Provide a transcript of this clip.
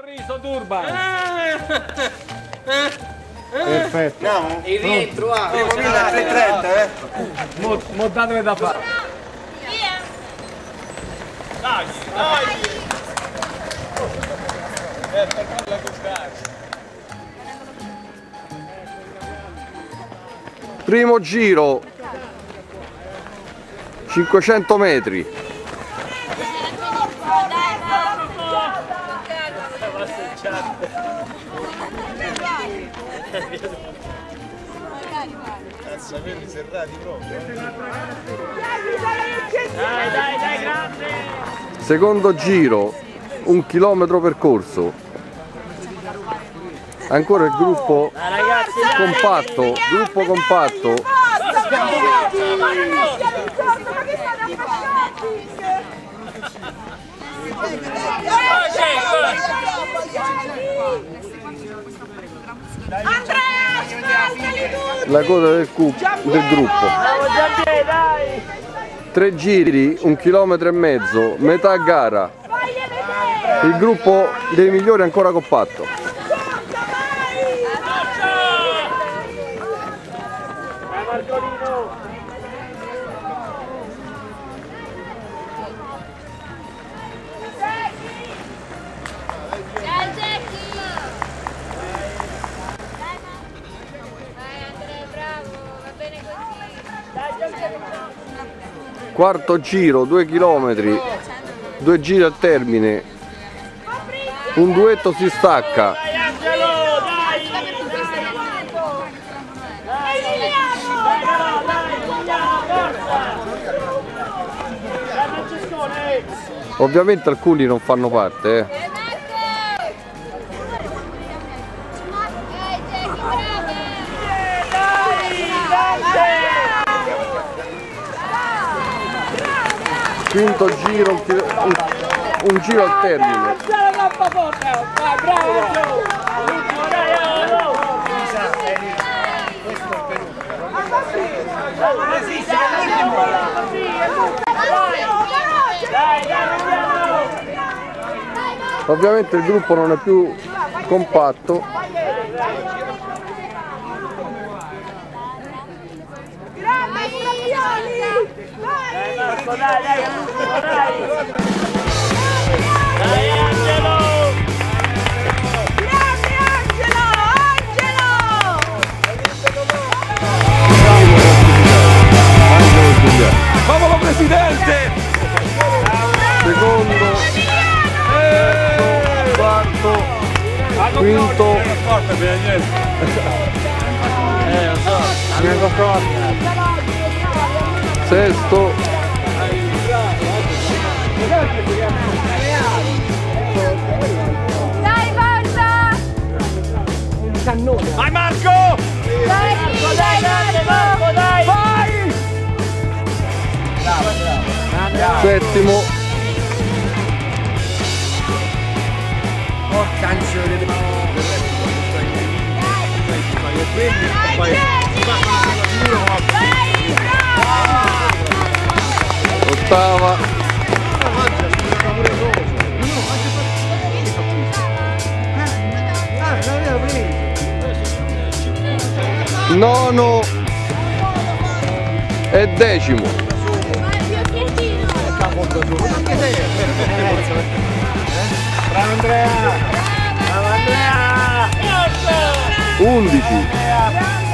Viso turba. Perfetto. Andiamo? Il rientro, ah. Primo 1330, Mo datemi da fare. Dai, dai! Per farla toccare. Primo giro. 500 metri. Cazzo, avevi serrati proprio. Dai, grande. Secondo giro, 1 chilometro percorso. Ancora il gruppo compatto, gruppo compatto. La coda del gruppo. 3 giri, 1,5 chilometri, metà gara. Il gruppo dei migliori è ancora compatto. Quarto giro, 2 chilometri, 2 giri al termine, un duetto si stacca. Ovviamente alcuni non fanno parte, Quinto giro, un giro al termine. Ovviamente il gruppo non è più compatto. Dai Angelo! Grande Angelo! Favolo presidente! Secondo, terzo, quarto, quinto, sesto, Dai forza! Vai Marco! Dai Marco! Dai! Vai! settimo, ottava, nono e decimo. Bravo Andrea! Bravo Andrea! 11.